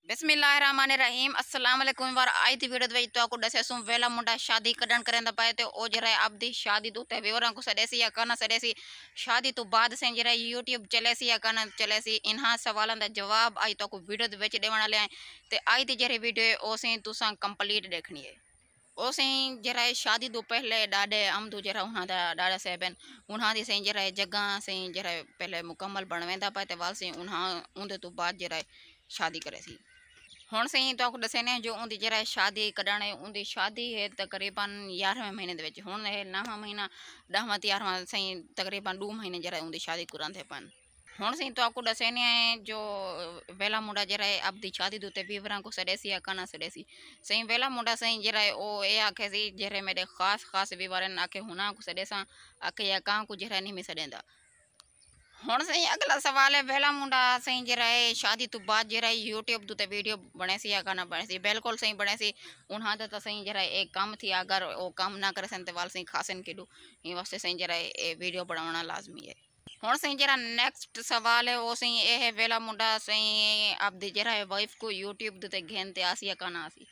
बिस्मिल्लाहिर्रहमानिर्रहीम अस्सलाम वालेकुम वार आई थी वीडियो ਵਿੱਚ तो दसे सुम वेला मुंडा शादी कदन करेंदा पाए ते ओ जरा अबदी शादी तो ते विवरण को सडेसी या कना सडेसी शादी तो बाद से जरा यूट्यूब चलेसी या कना चलेसी इन्हा सवालन दा जवाब आई तो को वीडियो ਵਿੱਚ देवण ले ते आई थी जरे वीडियो ओ से तुसा कंप्लीट देखनी है ओ से जरा शादी तो पहले डाडे हम तो जरा उन्हा दा डाडा सेबन उन्हा दी से जरा जगह से जरा पहले मुकम्मल बनवेंदा पाए ते वाल से उन्हा उंदे तो बाद जरा शादी करे सी हुण सही तो आपको दसे ने जो उनकी जरा शादी कढ़ण है उनकी शादी है तकरीबन 11वें महीने दे विच हुण है 9वां महीना 10वां 11वां सही तकरीबन 2 महीने जरा उनकी शादी कुरान थे पन हुण सही तो आपको दसे ने जो वेला मुंडा जरा है अब दी शादी दूते विवरण को सडेसी या काना सडेसी सही वेला मुंडा सही जरा ओ ए आखे सी जरे मेरे खास खास विवरण आखे हुना को सडेसा आखे या का को जरा नहीं में सडेंदा हुण सही अगला सवाल है वेला मुंडा सही जरा है शादी तो बाद जरा यूट्यूब तो वीडियो बने सी या गाना बने सी बिल्कुल सही बने सी उन्हा तो सही जरा एक काम थी अगर वो काम ना करे सन वाल सही खासन के डू इन वास्ते सही जरा वीडियो बनाना लाजमी है हुण सही जरा नेक्स्ट सवाल है वो सही ये है वेला मुंडा सही अब दी जरा वाइफ को यूट्यूब ते घेन ते आसी या काना आसी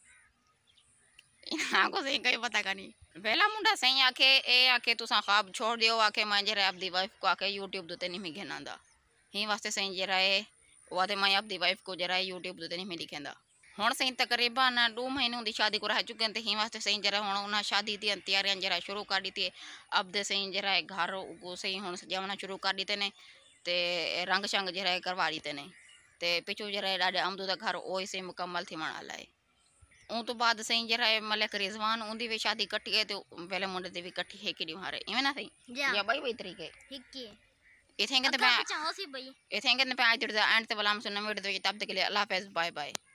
को सही कहीं पता का नहीं वेला मुंडा सही आखे ए आखे तुसा ख्वाब छोड़ दियो आखे मैं जरा अपनी वाइफ को आखे यूट्यूब दुते नहीं में घेनांदा ही वास्ते सही जरा है वादे मैं अपनी वाइफ को जरा यूट्यूब दुते नहीं में दिखेंदा हुण सही तकरीबन 2 महीनों दी शादी को रह चुके थे ही वास्ते सही जरा हुण उन्हें शादी दी तैयारियां जरा शुरू कर दी थी अब दे सही जरा घर को सही हुण सजावना शुरू कर दी ने ते रंग शंग जरा करवा दी ने ते पिछू जरा डाडे अमदू दा घर ओ सही मुकम्मल थी मना लाए उन तो बाद सही जरा मलिक रिजवान उनकी भी शादी कट्टी है तो वेले मुंडे दी भी कट्टी है कि हारे इवें ना सही या भाई भाई तरीके इथे कहते पे इथे कहते पे आज तेरे एंड ते वाला हम सुनने वीडियो तब तक के लिए अल्लाह हाफिज़ बाय बाय।